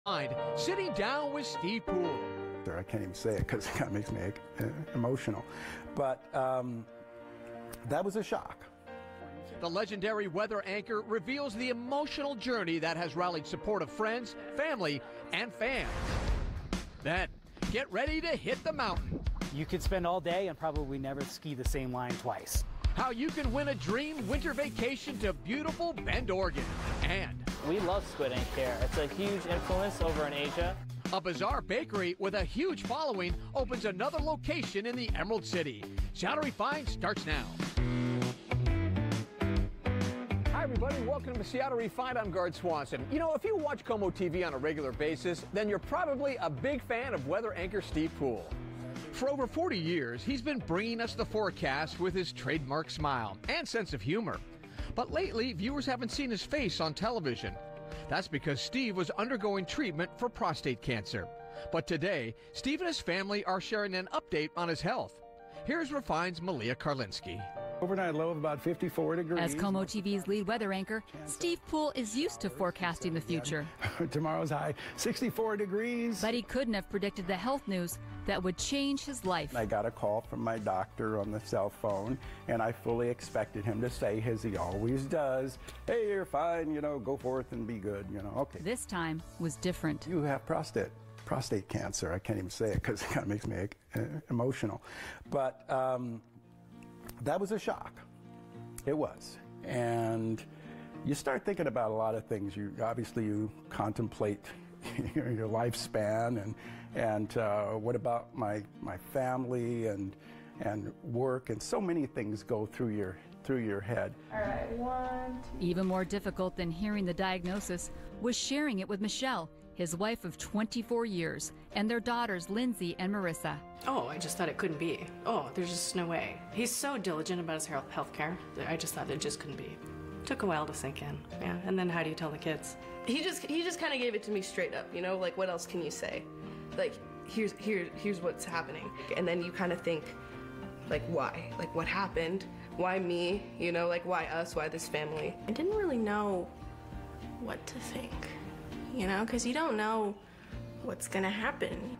Sitting down with Steve Poole. I can't even say it because it kind of makes me emotional. But that was a shock. The legendary weather anchor reveals the emotional journey that has rallied support of friends, family, and fans. Then, get ready to hit the mountain. You could spend all day and probably never ski the same line twice. How you can win a dream winter vacation to beautiful Bend, Oregon. And we love squid ink here. It's a huge influence over in Asia. A bizarre bakery with a huge following opens another location in the Emerald City. Seattle Refined starts now. Hi, everybody. Welcome to Seattle Refined. I'm Gard Swanson. You know, if you watch Como TV on a regular basis, then you're probably a big fan of weather anchor Steve Poole. For over 40 years, he's been bringing us the forecast with his trademark smile and sense of humor. But lately, viewers haven't seen his face on television. That's because Steve was undergoing treatment for prostate cancer. But today, Steve and his family are sharing an update on his health. Here's Refined's Malia Karlinski. Overnight low of about 54 degrees. As Como TV's lead weather anchor, Steve Poole is used to forecasting the future. Tomorrow's high, 64 degrees. But he couldn't have predicted the health news that would change his life. I got a call from my doctor on the cell phone, and I fully expected him to say, as he always does, hey, you're fine, you know, go forth and be good, you know, okay. This time was different. You have prostate cancer. I can't even say it because it kind of makes me emotional. But that was a shock. It was. And you start thinking about a lot of things. Obviously you contemplate your lifespan and what about my family and work, and so many things go through your head. All right, 1, 2. Even more difficult than hearing the diagnosis was sharing it with Michelle, his wife of 24 years, and their daughters Lindsay and Marissa. Oh, I just thought it couldn't be. Oh, there's just no way. He's so diligent about his health care. I just thought it just couldn't be. Took a while to sink in. Yeah, and then how do you tell the kids? He just kind of gave it to me straight up, you know, like what else can you say? Like here's what's happening. And then you kind of think, like, why? Like, what happened? Why me? You know, like, why us? Why this family? I didn't really know what to think, you know, because you don't know what's gonna happen.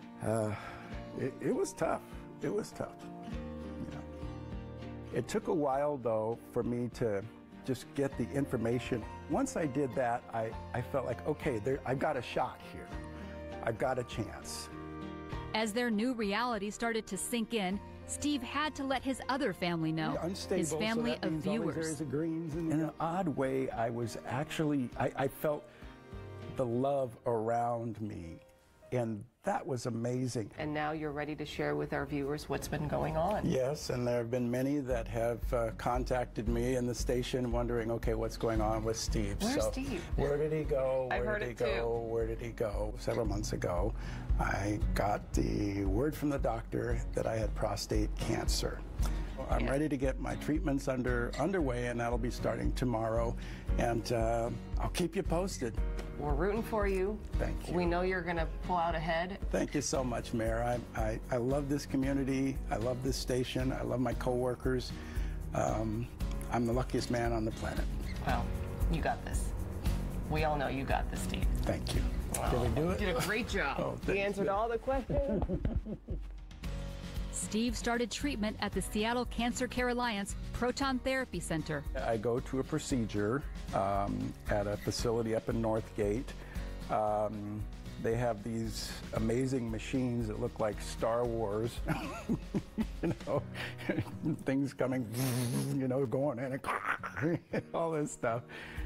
It was tough. It was tough. You know, it took a while though for me to just get the information. Once I did that, I felt like, okay, I've got a shot here. I've got a chance. As their new reality started to sink in, Steve had to let his other family know, his family of viewers. In an odd way, I felt the love around me, and that was amazing. And now you're ready to share with our viewers what's been going on. Yes, and there have been many that have contacted me in the station wondering, okay, what's going on with Steve? Where's Steve? Where did he go? Where did he go? Where did he go? Several months ago, I got the word from the doctor that I had prostate cancer. I'm ready to get my treatments underway, and that'll be starting tomorrow. And I'll keep you posted. We're rooting for you. Thank you. We know you're going to pull out ahead. Thank you so much, Mayor. I love this community. I love this station. I love my coworkers. I'm the luckiest man on the planet. Well, you got this. We all know you got this, Steve. Thank you. Wow. Did we do it? You did a great job. Oh, you answered all the questions. Steve started treatment at the Seattle Cancer Care Alliance Proton Therapy Center. I go to a procedure at a facility up in Northgate. They have these amazing machines that look like Star Wars. You know, things coming, you know, going in and all this stuff.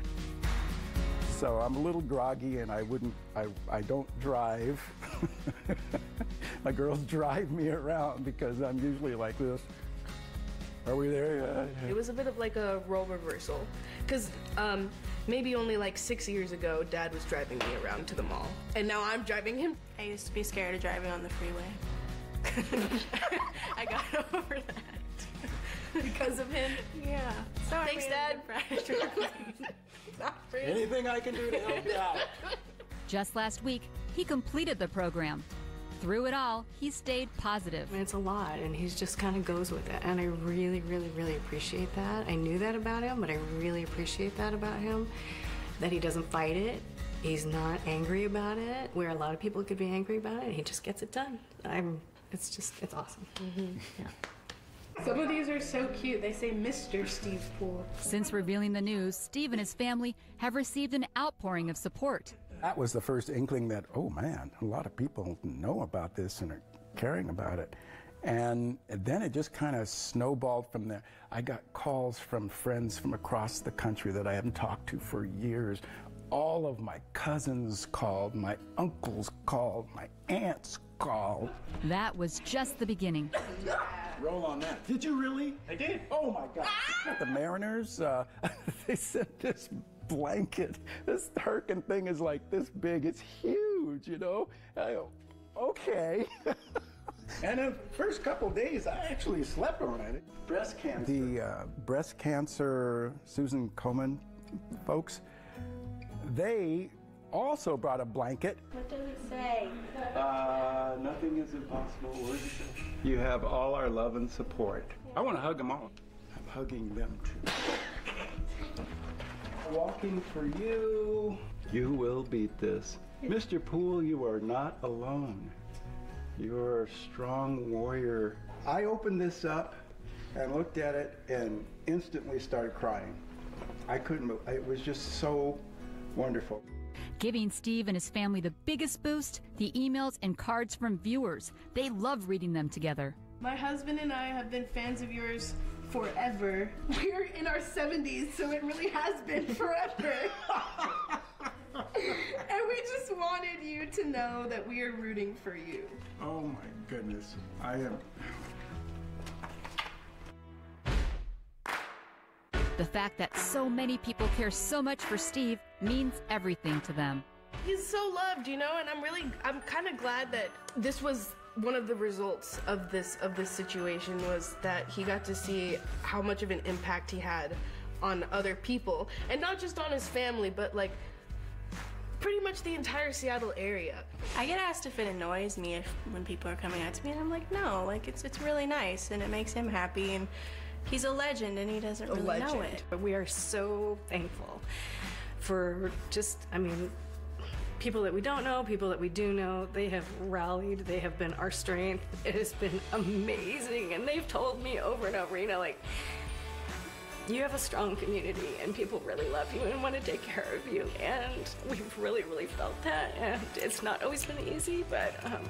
So I'm a little groggy, and I don't drive. My girls drive me around because I'm usually like this. Are we there? It was a bit of like a role reversal, because maybe only like 6 years ago, Dad was driving me around to the mall, and now I'm driving him. I used to be scared of driving on the freeway. I got over that. Because of him? Yeah. Sorry. Thanks, Dad. Not really. Anything I can do to help you out. Just last week, he completed the program. Through it all, he stayed positive. I mean, it's a lot, and he just kind of goes with it, and I really, really, really appreciate that. I knew that about him, but I really appreciate that about him, that he doesn't fight it. He's not angry about it, where a lot of people could be angry about it. He just gets it done. It's awesome. Yeah. Some of these are so cute. They say Mr. Steve Poole. Since revealing the news, Steve and his family have received an outpouring of support. That was the first inkling that, oh man, a lot of people know about this and are caring about it. And then it just kind of snowballed from there. I got calls from friends from across the country that I haven't talked to for years. All of my cousins called, my uncles called, my aunts called. That was just the beginning. Roll on that. Did you really? I did. Oh my God. The Mariners, they sent this blanket. This Hurricane thing is like this big. It's huge, you know? I go, okay. And the first couple days, I actually slept on it. Breast cancer. The breast cancer Susan Komen folks, they also brought a blanket. What does it say? Nothing is impossible. You have all our love and support. I want to hug them all. I'm hugging them too. Walking for you. You will beat this. Mr. Poole, you are not alone. You're a strong warrior. I opened this up and looked at it and instantly started crying. I couldn't move. It was just so wonderful. Giving Steve and his family the biggest boost, the emails and cards from viewers. They love reading them together. My husband and I have been fans of yours forever. We're in our 70s, so it really has been forever. And we just wanted you to know that we are rooting for you. Oh my goodness. I am. The fact that so many people care so much for Steve means everything to them. He's so loved, you know, and I'm kind of glad that this was one of the results of this situation, was that he got to see how much of an impact he had on other people, and not just on his family, but like pretty much the entire Seattle area. I get asked if it annoys me when people are coming out to me, and I'm like, no, like it's really nice, and it makes him happy, and he's a legend, and he doesn't really know it. But we are so thankful for people that we don't know, people that we do know. They have rallied, they have been our strength. It has been amazing, and they've told me over and over, you know, like, you have a strong community and people really love you and want to take care of you, and we've really, really felt that, and it's not always been easy, but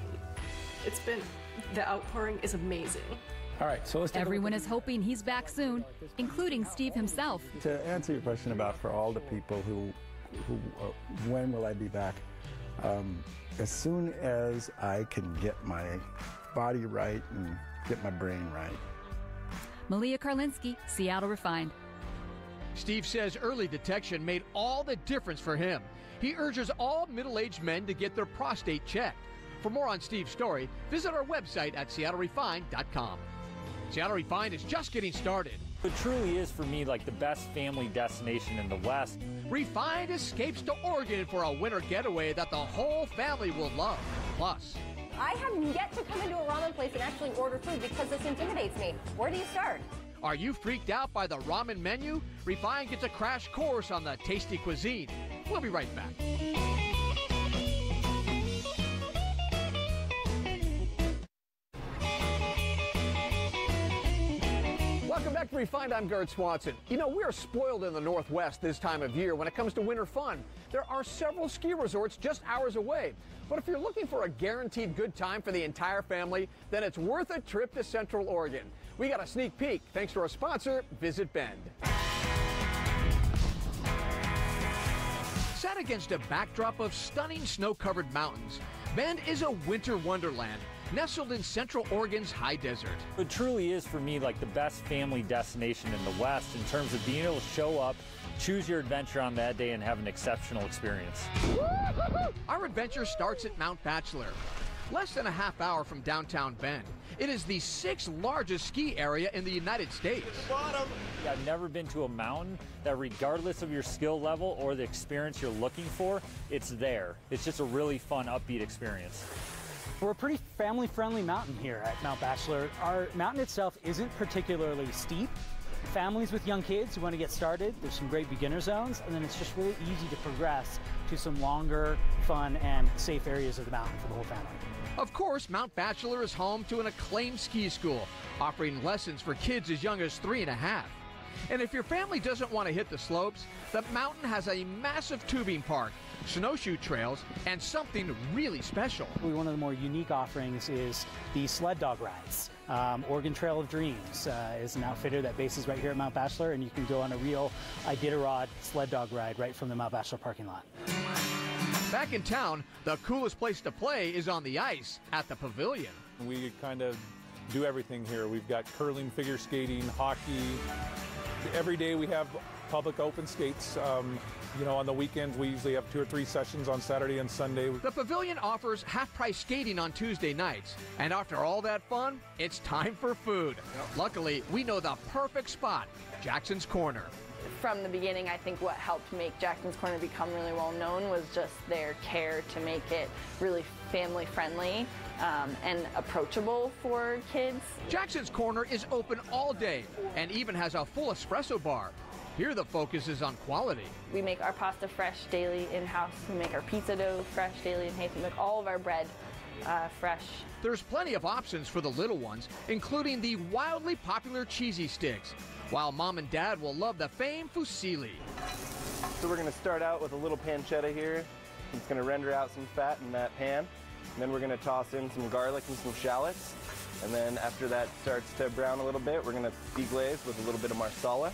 the outpouring is amazing. All right, so let's Everyone is hoping he's back soon, including Steve himself. To answer your question about for all the people who when will I be back? As soon as I can get my body right and get my brain right. Malia Karlinski, Seattle Refined. Steve says early detection made all the difference for him. He urges all middle-aged men to get their prostate checked. For more on Steve's story, visit our website at seattlerefined.com. Seattle Refined is just getting started. It truly is, for me, like the best family destination in the West. Refined escapes to Oregon for a winter getaway that the whole family will love. Plus, I have yet to come into a ramen place and actually order food because this intimidates me. Where do you start? are you freaked out by the ramen menu? Refined gets a crash course on the tasty cuisine. We'll be right back. Welcome back to Refined. I'm Gert Swanson. You know, we are spoiled in the Northwest this time of year when it comes to winter fun. There are several ski resorts just hours away. But if you're looking for a guaranteed good time for the entire family, then it's worth a trip to Central Oregon. We got a sneak peek thanks to our sponsor, Visit Bend. Set against a backdrop of stunning snow-covered mountains, Bend is a winter wonderland nestled in Central Oregon's high desert. It truly is, for me, like the best family destination in the West in terms of being able to show up, choose your adventure on that day, and have an exceptional experience. Our adventure starts at Mount Bachelor, less than a half hour from downtown Bend. It is the 6th largest ski area in the United States. I've never been to a mountain that, regardless of your skill level or the experience you're looking for, it's there. It's just a really fun, upbeat experience. We're a pretty family-friendly mountain here at Mount Bachelor. Our mountain itself isn't particularly steep. Families with young kids who want to get started, there's some great beginner zones, and then it's just really easy to progress to some longer, fun, and safe areas of the mountain for the whole family. Of course, Mount Bachelor is home to an acclaimed ski school, offering lessons for kids as young as 3.5. And if your family doesn't want to hit the slopes, the mountain has a massive tubing park, snowshoe trails, and something really special. One of the more unique offerings is the sled dog rides. Oregon Trail of Dreams is an outfitter that bases right here at Mount Bachelor, and you can go on a real Iditarod sled dog ride right from the Mount Bachelor parking lot. Back in town, the coolest place to play is on the ice at the Pavilion. We kind of do everything here. We've got curling, figure skating, hockey. Every day we have public open skates. You know, on the weekends we usually have 2 or 3 sessions on Saturday and Sunday. The Pavilion offers half-price skating on Tuesday nights. And after all that fun, it's time for food. Luckily, we know the perfect spot, Jackson's Corner. From the beginning, I think what helped make Jackson's Corner become really well known was just their care to make it really family friendly and approachable for kids. Jackson's Corner is open all day and even has a full espresso bar. Here the focus is on quality. We make our pasta fresh daily in-house. We make our pizza dough fresh daily in-house. We make all of our bread fresh. There's plenty of options for the little ones, including the wildly popular cheesy sticks, while mom and dad will love the famed fusilli. So we're going to start out with a little pancetta here. It's going to render out some fat in that pan. And then we're going to toss in some garlic and some shallots. And then after that starts to brown a little bit, we're going to deglaze with a little bit of marsala.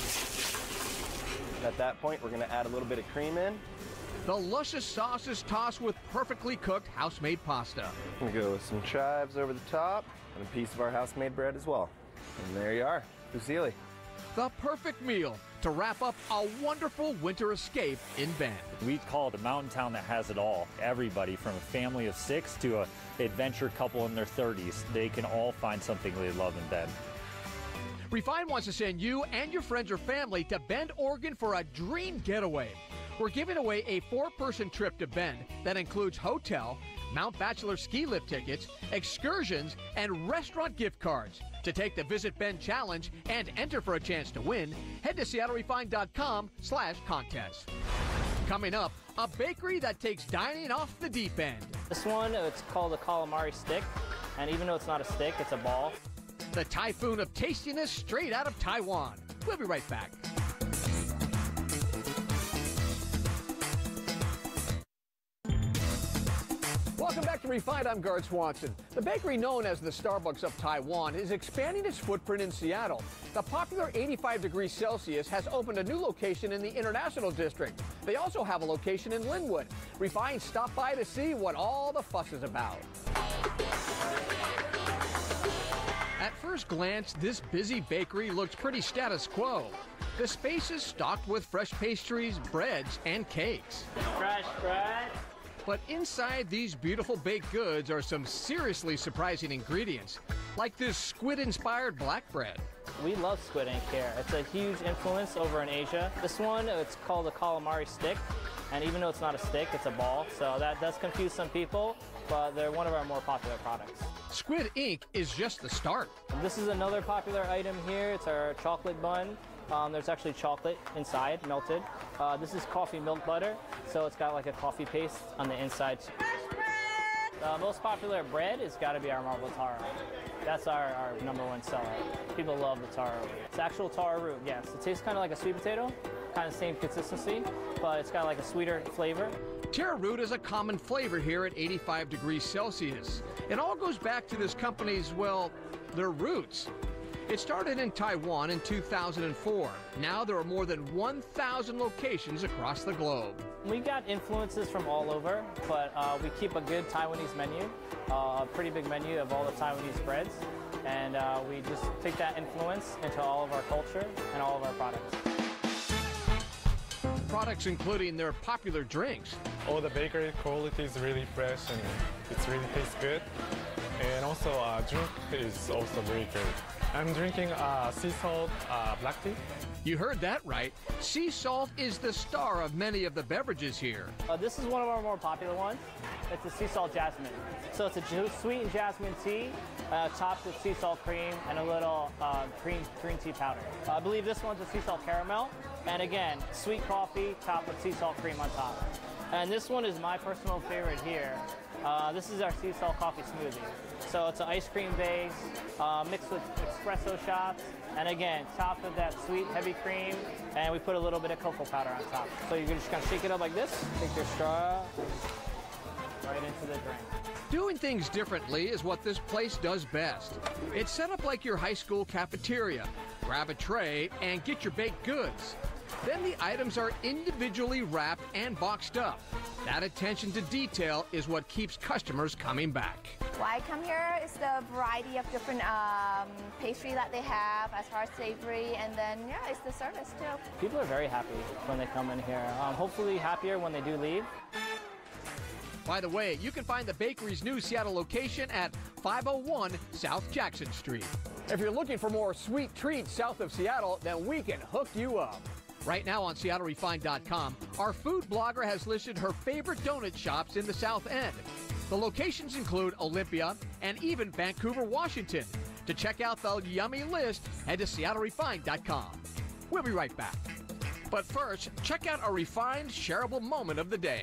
At that point, we're going to add a little bit of cream in. The luscious sauce is tossed with perfectly cooked house-made pasta. We're going to go with some chives over the top and a piece of our house-made bread as well. And there you are, fusilli. The perfect meal to wrap up a wonderful winter escape in Bend. We call it a mountain town that has it all. Everybody from a family of 6 to an adventure couple in their 30s, they can all find something they love in Bend. Refine wants to send you and your friends or family to Bend, Oregon for a dream getaway. We're giving away a 4-person trip to Bend that includes hotel, Mount Bachelor ski lift tickets, excursions, and restaurant gift cards. To take the Visit Bend Challenge and enter for a chance to win, head to SeattleRefined.com/contest. Coming up, a bakery that takes dining off the deep end. This one, it's called a calamari stick, and even though it's not a stick, it's a ball. The typhoon of tastiness straight out of Taiwan. We'll be right back. Welcome back to Refined. I'm Gard Swanson. The bakery known as the Starbucks of Taiwan is expanding its footprint in Seattle. The popular 85 degrees Celsius has opened a new location in the International District. They also have a location in Linwood. Refined stopped by to see what all the fuss is about. At first glance, this busy bakery looks pretty status quo. The space is stocked with fresh pastries, breads, and cakes. Fresh bread. But inside these beautiful baked goods are some seriously surprising ingredients, like this squid-inspired black bread. We love squid ink here. It's a huge influence over in Asia. This one, it's called a calamari stick, and even though it's not a stick, it's a ball, so that does confuse some people, but they're one of our more popular products. Squid ink is just the start. This is another popular item here. It's our chocolate bun. There's actually chocolate inside, melted. This is coffee milk butter, so it's got like a coffee paste on the inside. The most popular bread has got to be our marble taro. That's our #1 seller. People love the taro. It's actual taro root, yes. It tastes kind of like a sweet potato, kind of same consistency, but it's got like a sweeter flavor. Taro root is a common flavor here at 85 degrees Celsius. It all goes back to this company's, well, their roots. It started in Taiwan in 2004. Now there are more than 1,000 locations across the globe. We got influences from all over, but we keep a good Taiwanese menu, a pretty big menu of all the Taiwanese breads, and we just take that influence into all of our culture and all of our products. Products including their popular drinks. All the bakery quality is really fresh and it really tastes good. And also drink is also very good. I'm drinking sea salt black tea. You heard that right. Sea salt is the star of many of the beverages here. This is one of our more popular ones. It's a sea salt jasmine. So it's a sweet jasmine tea topped with sea salt cream and a little green tea powder. I believe this one's a sea salt caramel. And again, sweet coffee topped with sea salt cream on top. And this one is my personal favorite here. This is our sea salt coffee smoothie. So it's an ice cream base mixed with espresso shots. And again, topped with that sweet, heavy cream. And we put a little bit of cocoa powder on top. So you can just kind of shake it up like this. Take your straw right into the drink. Doing things differently is what this place does best. It's set up like your high school cafeteria. Grab a tray and get your baked goods. Then the items are individually wrapped and boxed up. That attention to detail is what keeps customers coming back. Why I come here is the variety of different pastry that they have as far as savory, and then yeah, it's the service too. People are very happy when they come in here. Hopefully happier when they do leave. By the way, you can find the bakery's new Seattle location at 501 South Jackson Street. If you're looking for more sweet treats south of Seattle, then we can hook you up. Right now on SeattleRefined.com, our food blogger has listed her favorite donut shops in the South End. The locations include Olympia and even Vancouver, Washington. To check out the yummy list, head to SeattleRefined.com. We'll be right back. But first, check out a refined, shareable moment of the day.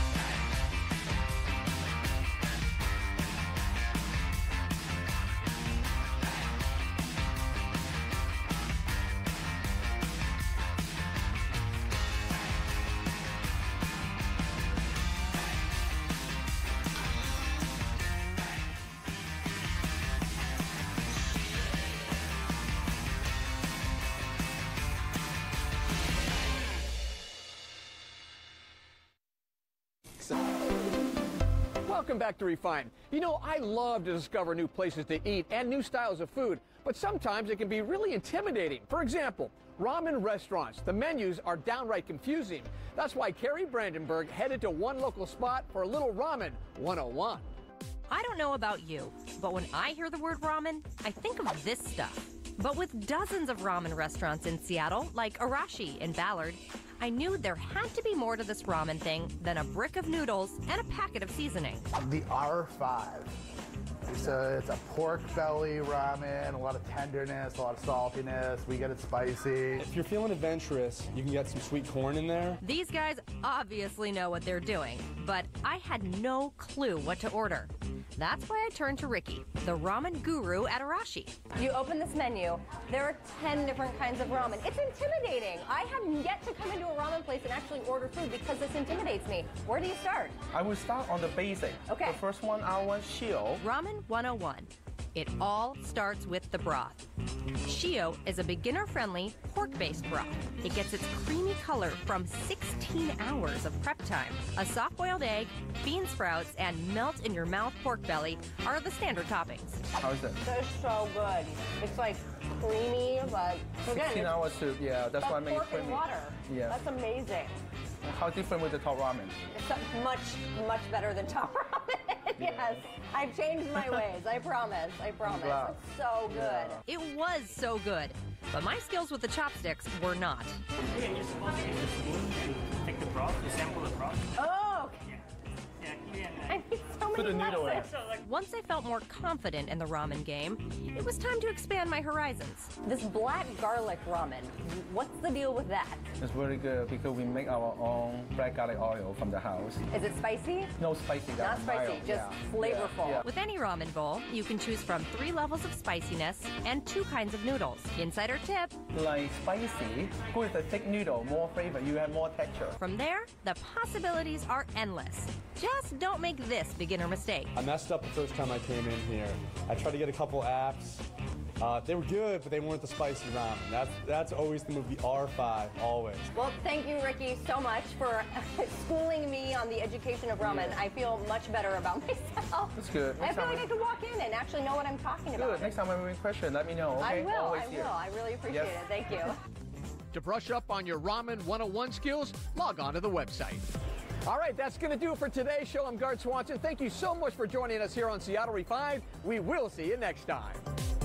Welcome back to Refined. You know, I love to discover new places to eat and new styles of food, but sometimes it can be really intimidating. For example, ramen restaurants. The menus are downright confusing. That's why Carrie Brandenburg headed to one local spot for a little ramen 101. I don't know about you, but when I hear the word ramen, I think of this stuff. But with dozens of ramen restaurants in Seattle, like Arashi in Ballard, I knew there had to be more to this ramen thing than a brick of noodles and a packet of seasoning. The R5. It's a pork belly ramen, a lot of tenderness, a lot of saltiness. We get it spicy. If you're feeling adventurous, you can get some sweet corn in there. These guys obviously know what they're doing, but I had no clue what to order. That's why I turned to Ricky, the ramen guru at Arashi. You open this menu, there are 10 different kinds of ramen. It's intimidating. I have yet to come into a ramen place and actually order food because this intimidates me. Where do you start? I will start on the basic. Okay. The first one, I want shio. Ramen 101. It all starts with the broth. Shio is a beginner-friendly pork-based broth. It gets its creamy color from 16 hours of prep time. A soft-boiled egg, bean sprouts, and melt-in-your-mouth pork belly are the standard toppings. How is it? That's so good. It's like creamy, but again, 16 hours to, yeah, that's why I make it pork creamy. and water. Yeah. That's amazing. How different with the top ramen? It's much, much better than top ramen. Yes, I've changed my ways. I promise. I promise. It's so good. It was so good, but my skills with the chopsticks were not. Yeah, you're supposed to use a spoon and take the broth, you sample the broth. Oh, okay. I need so many lessons. Once I felt more confident in the ramen game, it was time to expand my horizons. This black garlic ramen, what's the deal with that? It's very good because we make our own black garlic oil from the house. Is it spicy? No spicy. Not spicy, mild. just flavorful. Yeah. With any ramen bowl, you can choose from 3 levels of spiciness and 2 kinds of noodles. Insider tip. Like spicy, go with a thick noodle, more flavor, you have more texture. From there, the possibilities are endless. Just don't make this beginner mistake. I messed up the first time I came in here. I tried to get a couple apps. They were good, but they weren't the spicy ramen. That's always the move, the R5, always. Well, thank you, Ricky, so much for schooling me on the education of ramen. I feel much better about myself. That's good. I feel like I could walk in and actually know what I'm talking about. Good. Next time I have a question, let me know. Okay? I will. Always I here. will. I really appreciate it. Thank you. To brush up on your Ramen 101 skills, log on to the website. All right, that's going to do it for today's show. I'm Gard Swanson. Thank you so much for joining us here on Seattle Refined. We will see you next time.